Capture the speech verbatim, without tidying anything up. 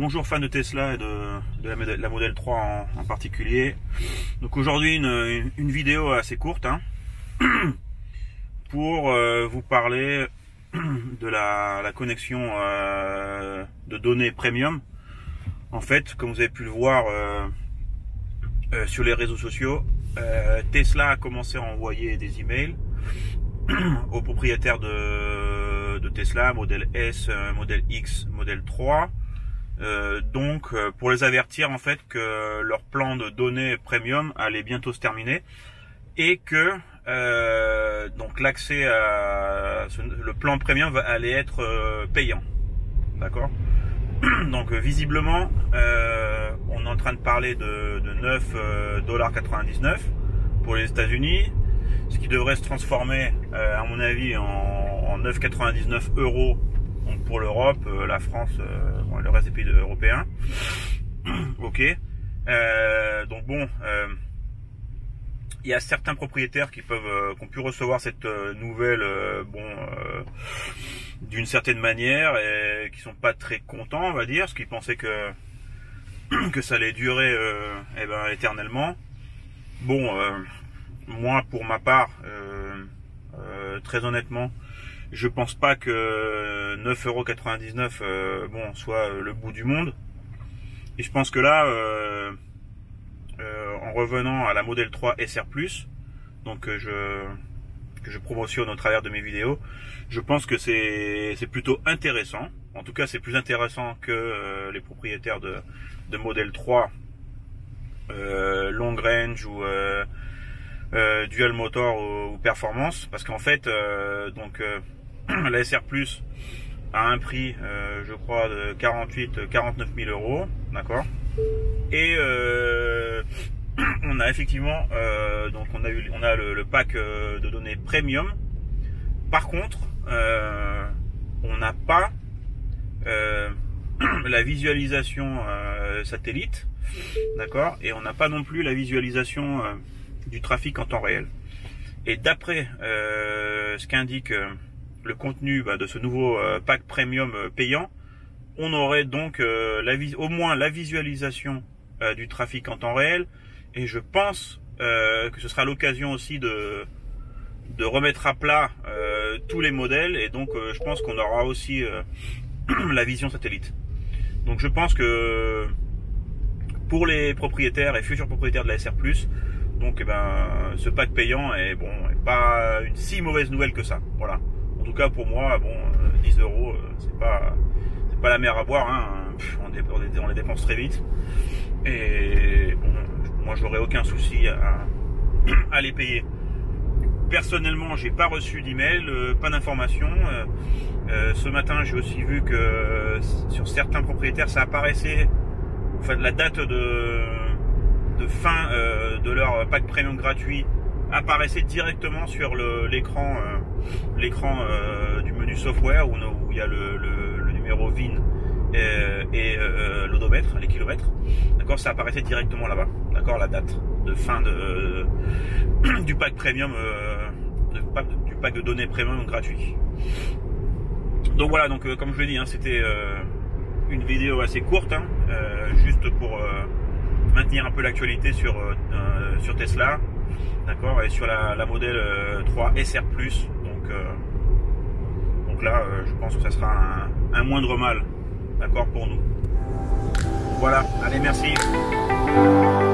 Bonjour fans de Tesla et de, de la, modèle, la modèle trois en, en particulier. Donc aujourd'hui une, une vidéo assez courte hein, pour euh, vous parler de la, la connexion euh, de données premium. En fait, comme vous avez pu le voir euh, euh, sur les réseaux sociaux, euh, Tesla a commencé à envoyer des emails aux propriétaires de, de Tesla, modèle S, modèle X, modèle trois. Euh, donc euh, pour les avertir en fait que leur plan de données premium allait bientôt se terminer et que euh, donc l'accès à ce, le plan premium va, allait être euh, payant, d'accord. Donc euh, visiblement euh, on est en train de parler de, de neuf dollars quatre-vingt-dix-neuf pour les États-Unis, ce qui devrait se transformer euh, à mon avis en, en neuf quatre-vingt-dix-neuf euros. Donc pour l'Europe, euh, la France, euh, bon, le reste des pays européens. Ok. Euh, donc bon, euh, il y a certains propriétaires qui peuvent, euh, qui ont pu recevoir cette euh, nouvelle, euh, bon, euh, d'une certaine manière, et qui sont pas très contents, on va dire, parce qu'ils pensaient que que ça allait durer, euh, eh ben, éternellement. Bon, euh, moi, pour ma part, euh, euh, très honnêtement, je pense pas que neuf euros quatre-vingt-dix-neuf euh, bon, soit le bout du monde. Et je pense que là, euh, euh, en revenant à la modèle trois S R plus, donc que je, que je promotionne au travers de mes vidéos, je pense que c'est c'est plutôt intéressant. En tout cas, c'est plus intéressant que euh, les propriétaires de, de modèle trois euh, long range ou euh, euh, dual motor ou, ou performance, parce qu'en fait, euh, donc euh, la S R plus a un prix, euh, je crois, de quarante-huit à quarante-neuf mille euros, d'accord. Et euh, on a effectivement, euh, donc on a eu, on a le, le pack euh, de données premium. Par contre, euh, on n'a pas euh, la visualisation euh, satellite, d'accord, et on n'a pas non plus la visualisation euh, du trafic en temps réel. Et d'après euh, ce qu'indique euh, le contenu bah, de ce nouveau euh, pack premium euh, payant, on aurait donc euh, la au moins la visualisation euh, du trafic en temps réel, et je pense euh, que ce sera l'occasion aussi de, de remettre à plat euh, tous les modèles, et donc euh, je pense qu'on aura aussi euh, la vision satellite. Donc je pense que pour les propriétaires et futurs propriétaires de la S R plus, donc eh ben, ce pack payant est bon, est pas une si mauvaise nouvelle que ça. Voilà. En tout cas pour moi, bon, dix euros, c'est pas, c'est pas la mer à boire, hein. on, dé, on les dépense très vite. Et bon, moi j'aurais aucun souci à, à les payer. Personnellement, j'ai pas reçu d'email, euh, pas d'informations. Euh, euh, ce matin, j'ai aussi vu que euh, sur certains propriétaires, ça apparaissait, enfin, la date de, de fin euh, de leur pack premium gratuit apparaissait directement sur l'écran euh, l'écran euh, du menu software où, où il y a le, le, le numéro V I N et, et euh, l'odomètre, les kilomètres. D'accord, ça apparaissait directement là-bas. D'accord, la date de fin de, euh, du pack premium, euh, de, du pack de données premium gratuit. Donc voilà, donc euh, comme je l'ai dit, hein, c'était euh, une vidéo assez courte, hein, euh, juste pour euh, maintenir un peu l'actualité sur euh, sur Tesla. D'accord, et sur la, la modèle euh, trois S R plus, donc, euh, donc là euh, je pense que ça sera un, un moindre mal, d'accord, pour nous. Voilà, allez, merci.